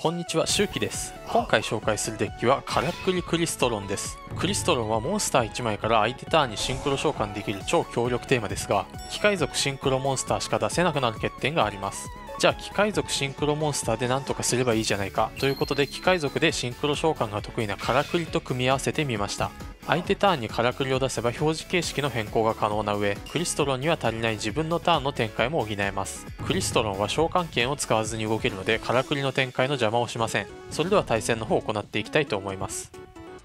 こんにちは、しゅうきです。今回紹介するデッキはからくりクリストロンです。クリストロンはモンスター1枚から相手ターンにシンクロ召喚できる超強力テーマですが、機械族シンクロモンスターしか出せなくなる欠点があります。じゃあ機械族シンクロモンスターで何とかすればいいじゃないかということで、機械族でシンクロ召喚が得意なからくりと組み合わせてみました。相手ターンにからくりを出せば表示形式の変更が可能な上、クリストロンには足りない自分のターンの展開も補えます。クリストロンは召喚剣を使わずに動けるので、からくりの展開の邪魔をしません。それでは対戦の方を行っていきたいと思います。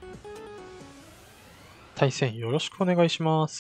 対戦よろしくお願いします。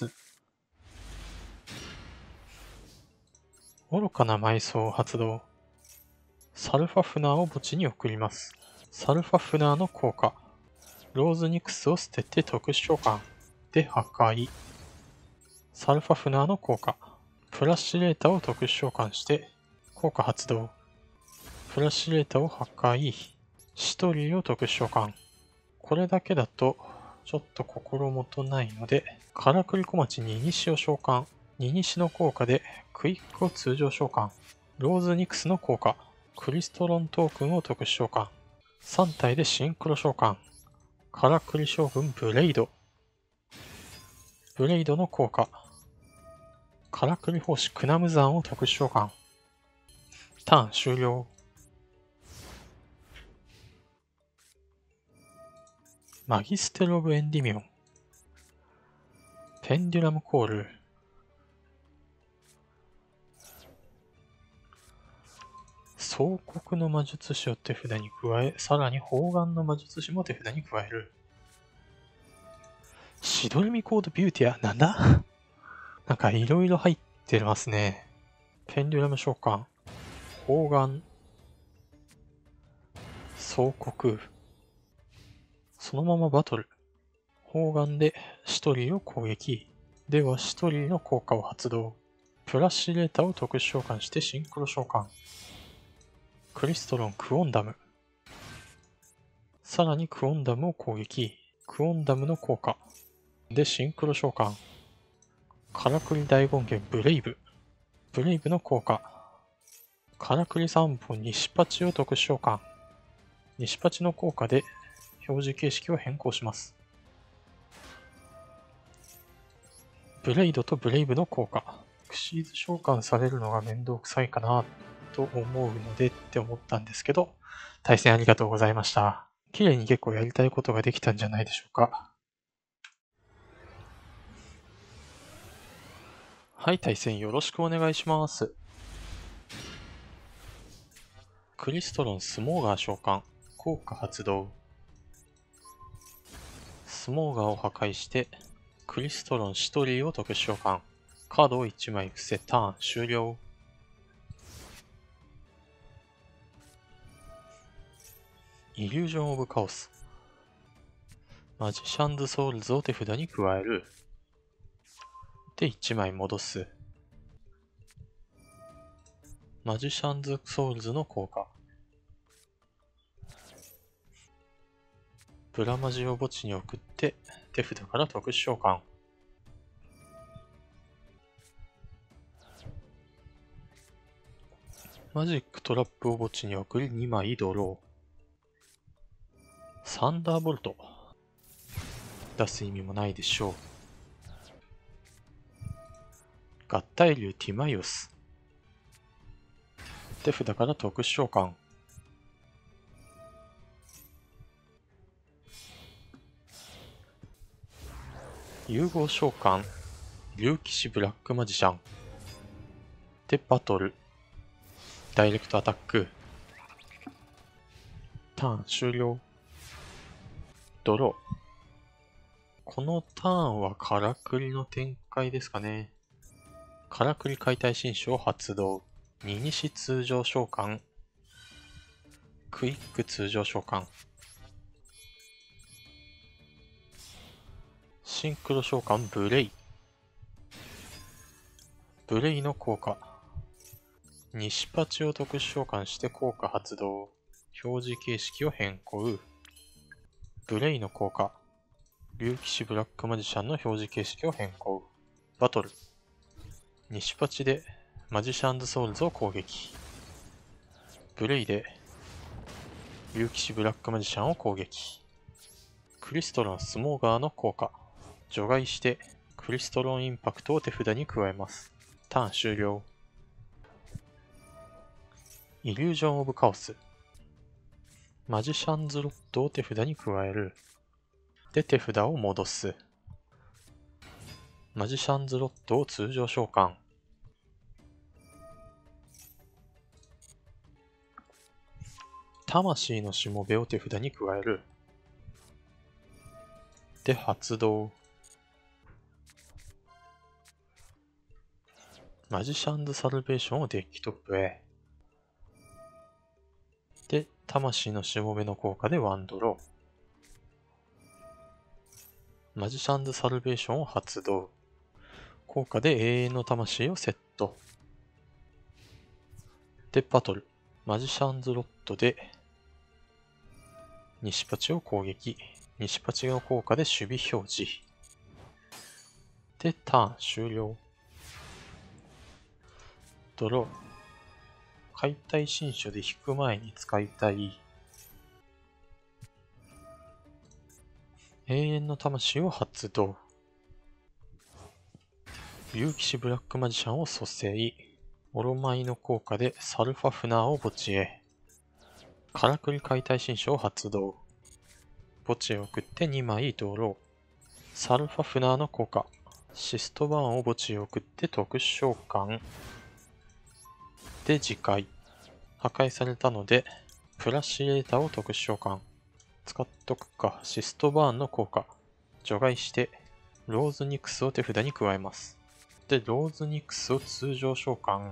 愚かな埋葬を発動。サルファフナーを墓地に送ります。サルファフナーの効果。ローズニクスを捨てて特殊召喚で破壊。サルファフナーの効果。フラッシュレーターを特殊召喚して効果発動。フラッシュレーターを破壊。シトリーを特殊召喚。これだけだとちょっと心もとないので、からくり小町にイニシを召喚。ニニシの効果でクイックを通常召喚。ローズニクスの効果。クリストロントークンを特殊召喚。3体でシンクロ召喚。からくり将軍ブレイド。ブレイドの効果。からくり奉仕クナムザンを特殊召喚。ターン終了。マギステル・オブ・エンディミオン。ペンデュラムコール。総国の魔術師を手札に加え、さらに砲丸の魔術師も手札に加える。シドルミコードビューティア、なんだなんかいろいろ入ってますね。ペンデュラム召喚、砲丸、総国。そのままバトル。砲丸でシトリーを攻撃。ではシトリーの効果を発動。プラッシュレーターを特殊召喚してシンクロ召喚。クリストロンクオンダム。さらにクオンダムを攻撃。クオンダムの効果。でシンクロ召喚。からくり大権現ブレイブ。ブレイブの効果。からくり3本西パチを特殊召喚。西パチの効果で表示形式を変更します。ブレイドとブレイブの効果。クシーズ召喚されるのが面倒くさいかなと思うのでって思ったんですけど、対戦ありがとうございました。綺麗に結構やりたいことができたんじゃないでしょうか。はい、対戦よろしくお願いします。クリストロンスモーガー召喚。効果発動。スモーガーを破壊して、クリストロンシトリーを特殊召喚。カードを1枚伏せ、ターン終了。イリュージョン・オブ・カオス。マジシャンズ・ソウルズを手札に加える。で、1枚戻す。マジシャンズ・ソウルズの効果。ブラマジを墓地に送って、手札から特殊召喚。マジックトラップを墓地に送り2枚ドロー。サンダーボルト。出す意味もないでしょう。合体竜ティマイオス。手札から特殊召喚。融合召喚。竜騎士ブラックマジシャン。で、バトル。ダイレクトアタック。ターン終了。ドロー。このターンはからくりの展開ですかね。からくり解体新書を発動。ニニシ通常召喚。クイック通常召喚。シンクロ召喚ブレイ。ブレイの効果。西パチを特殊召喚して効果発動。表示形式を変更。ブレイの効果。竜騎士ブラックマジシャンの表示形式を変更。バトル。西パチでマジシャンズソウルズを攻撃。ブレイで竜騎士ブラックマジシャンを攻撃。クリストロンスモーガーの効果。除外してクリストロンインパクトを手札に加えます。ターン終了。イリュージョン・オブ・カオス。マジシャンズロットを手札に加える。で、手札を戻す。マジシャンズロットを通常召喚。魂のしもべを手札に加える。で、発動。マジシャンズ・サルベーションをデッキトップへ。で、魂のしもべの効果でワンドロー。マジシャンズ・サルベーションを発動。効果で永遠の魂をセット。で、バトル。マジシャンズロットで西パチを攻撃。西パチの効果で守備表示。で、ターン終了。ドロー。解体新書で引く前に使いたい永遠の魂を発動。竜騎士ブラックマジシャンを蘇生。オロマイの効果でサルファフナーを墓地へ。からくり解体新書を発動。墓地へ送って2枚ドロー。サルファフナーの効果。シストバーンを墓地へ送って特殊召喚。で、次回。破壊されたので、プラシレーターを特殊召喚。使っとくか。シストバーンの効果。除外して、ローズニクスを手札に加えます。で、ローズニクスを通常召喚。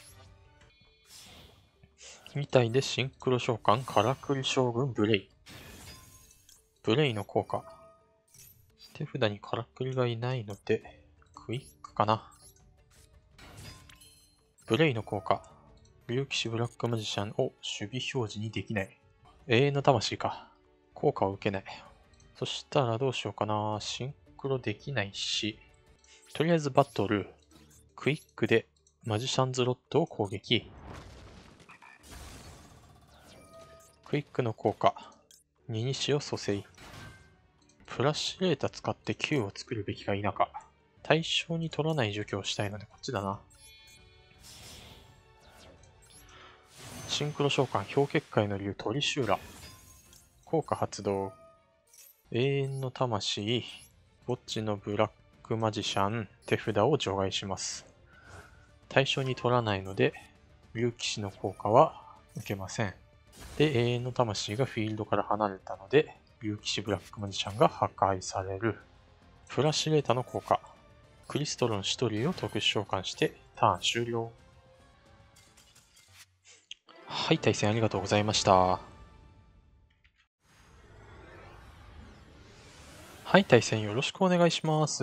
みたいでシンクロ召喚、からくり将軍ブレイ。ブレイの効果。手札にからくりがいないので、クイックかな。ブレイの効果。竜騎士ブラックマジシャンを守備表示にできない。永遠の魂か。効果を受けない。そしたらどうしようかな。シンクロできないし。とりあえずバトル。クイックでマジシャンズロットを攻撃。クイックの効果。2西を蘇生。プラシレータ使って9を作るべきか否か。対象に取らない除去をしたいのでこっちだな。シンクロ召喚氷結界の竜トリシューラ。効果発動。永遠の魂。墓地のブラックマジシャン。手札を除外します。対象に取らないので、竜騎士の効果は受けません。で、永遠の魂がフィールドから離れたので、竜騎士ブラックマジシャンが破壊される。フラシレータの効果。クリストロンシトリーを特殊召喚してターン終了。はい、対戦ありがとうございました。はい、対戦よろしくお願いします。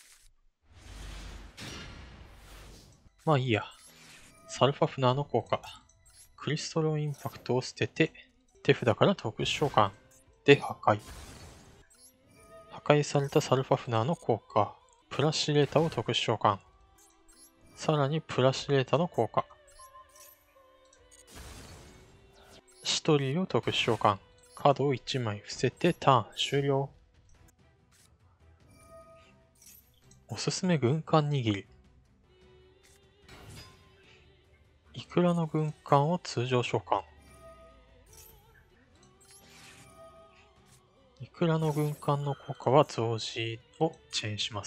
まあいいや。サルファフナーの効果。クリストロンインパクトを捨てて、手札から特殊召喚で破壊。破壊されたサルファフナーの効果。プラシレータを特殊召喚。さらにプラシレータの効果。シトリーを特殊召喚。カードを1枚伏せてターン終了。おすすめ軍艦握り。いくらの軍艦を通常召喚。いくらの軍艦の効果は増字をチェーンします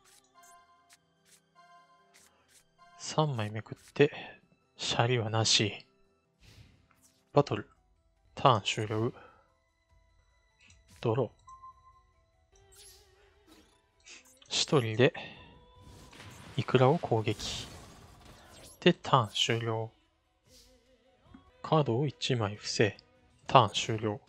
。3枚めくって、シャリはなし。バトル。ターン終了。ドロー。シトリで、イクラを攻撃。で、ターン終了。カードを1枚伏せ、ターン終了。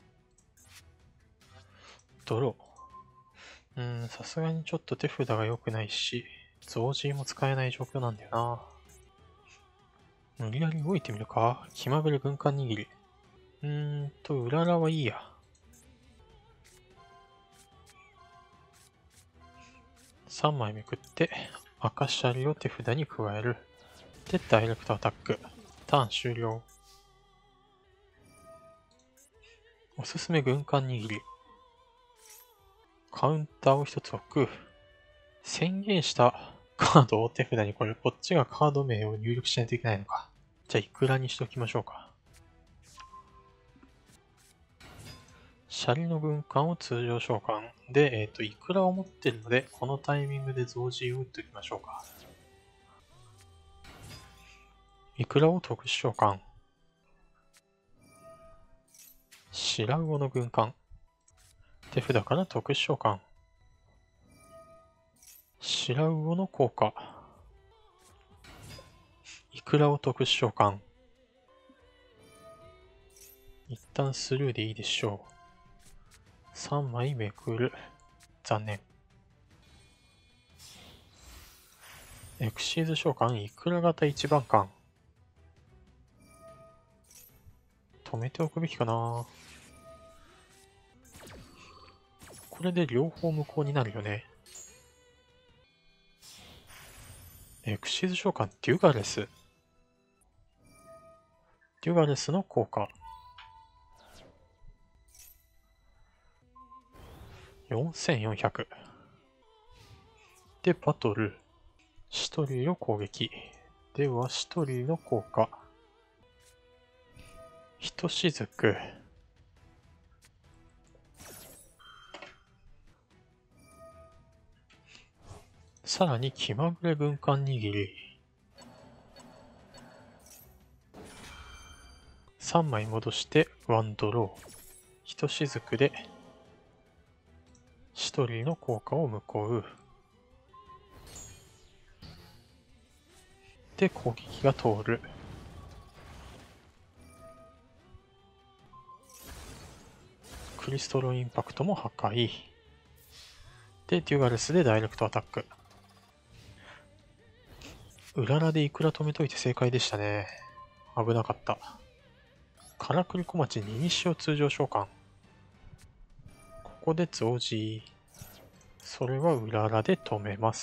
ドロー。さすがにちょっと手札が良くないし、増字も使えない状況なんだよな。無理やり動いてみるか。気まぐれ軍艦握り。うららはいいや。3枚めくって、赤シャリを手札に加える。で、ダイレクトアタック。ターン終了。 おすすめ軍艦握り。カウンターを一つ置く。宣言したカードを手札に、こっちがカード名を入力しないといけないのか。じゃあ、いくらにしておきましょうか。シャリの軍艦を通常召喚で、いくらを持ってるので、このタイミングで増字を打っておきましょうか。いくらを特殊召喚。白魚の軍艦。手札から特殊召喚。白魚の効果。いくらを特殊召喚。一旦スルーでいいでしょう。3枚めくる。残念。エクシーズ召喚、いくら型一番艦。止めておくべきかな。これで両方無効になるよね。エクシーズ召喚、デュガレス。デュガレスの効果。4400。で、バトル。シトリーの攻撃。では、シトリーの効果。ひとしずく。さらに気まぐれ軍艦握り。3枚戻してワンドロー。ひとしずくでシトリーの効果を無効。で、攻撃が通る。クリストロインパクトも破壊。で、デュガレスでダイレクトアタック。うららでいくら止めといて正解でしたね。危なかった。からくり小町ににしを通常召喚。ここで増字。それはうららで止めます。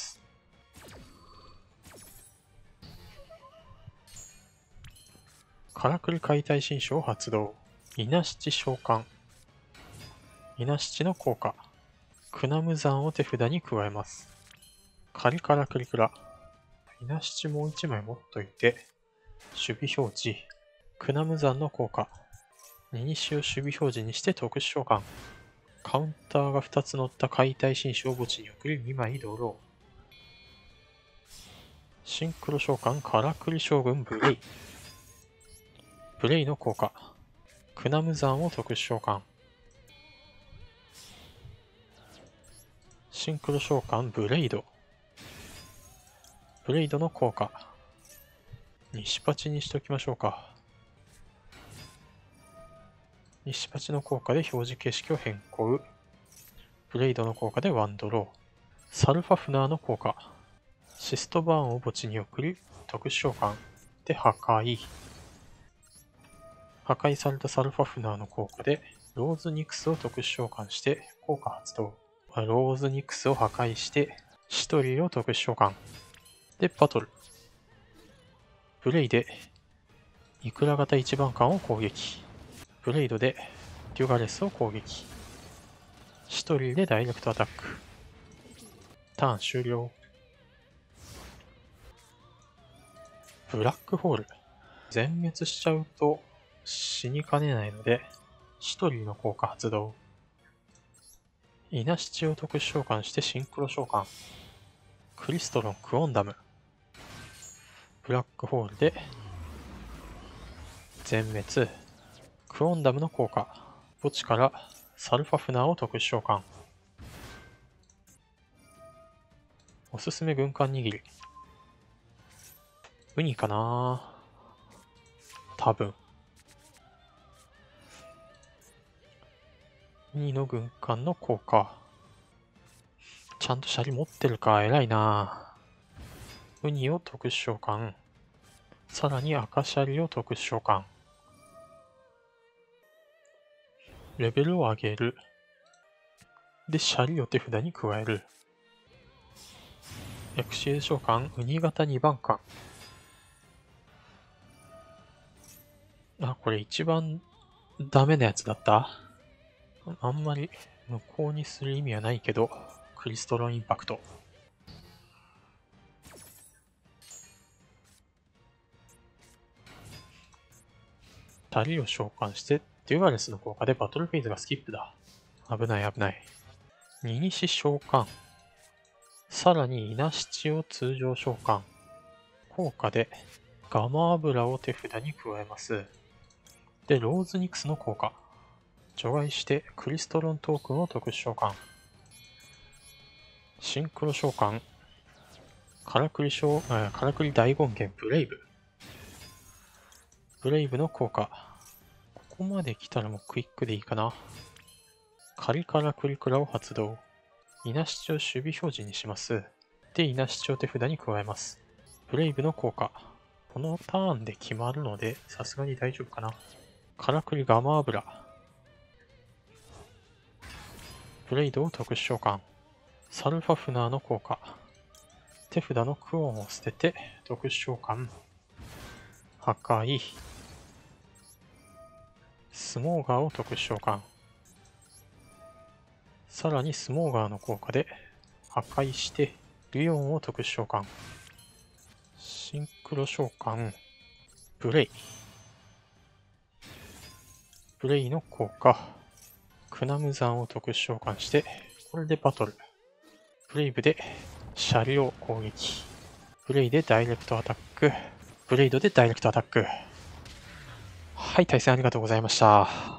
からくり解体新書を発動。稲七召喚。稲七の効果。クナム山を手札に加えます。カリからくりくら。稲七もう1枚持っといて、守備表示。クナム山の効果。ニニシを守備表示にして特殊召喚。カウンターが2つ乗った解体新書を墓地に送り2枚ドロー。シンクロ召喚からくり将軍ブレイ。ブレイの効果。クナム山を特殊召喚。シンクロ召喚ブレイド。ブレイドの効果。西パチにしときましょうか。西パチの効果で表示形式を変更。ブレイドの効果でワンドロー。サルファフナーの効果。シストバーンを墓地に送り、特殊召喚で破壊。破壊されたサルファフナーの効果で、ローズニクスを特殊召喚して効果発動。ローズニクスを破壊して、シトリーを特殊召喚。で、バトル。ブレイで、イクラ型一番艦を攻撃。ブレイドで、デュガレスを攻撃。シトリーでダイレクトアタック。ターン終了。ブラックホール。全滅しちゃうと死にかねないので、シトリーの効果発動。イナシチを特殊召喚してシンクロ召喚。クリストロン・クオンダム。ブラックホールで全滅。クオンダムの効果。墓地からサルファフナーを特殊召喚。おすすめ軍艦握り。ウニかな多分。ウニの軍艦の効果。ちゃんとシャリ持ってるか、偉いな。ウニを特殊召喚。さらに赤シャリを特殊召喚。レベルを上げる。で、シャリを手札に加える。エクシーズ召喚、ウニ型2番艦。あ、これ一番ダメなやつだった？ あんまり無効にする意味はないけど、クリストロンインパクト。2人を召喚して、デュアレスの効果でバトルフェーズがスキップだ。危ない危ない。ニニシ召喚。さらにイナシチを通常召喚。効果でガマ油を手札に加えます。で、ローズニクスの効果。除外してクリストロントークンを特殊召喚。シンクロ召喚。からくり大権現ブレイブ。ブレイブの効果。ここまで来たらもうクイックでいいかな。カリカラクリクラを発動。イナシチを守備表示にします。で、イナシチを手札に加えます。ブレイブの効果。このターンで決まるので、さすがに大丈夫かな。からくりガマ油。ブレイドを特殊召喚。サルファフナーの効果。手札のクオンを捨てて、特殊召喚。破壊。スモーガーを特殊召喚。さらにスモーガーの効果で破壊して、リュオンを特殊召喚。シンクロ召喚。ブレイ。ブレイの効果。クナムザンを特殊召喚して、これでバトル。ブレイブで車両攻撃。ブレイでダイレクトアタック。ブレイドでダイレクトアタック。はい、対戦ありがとうございました。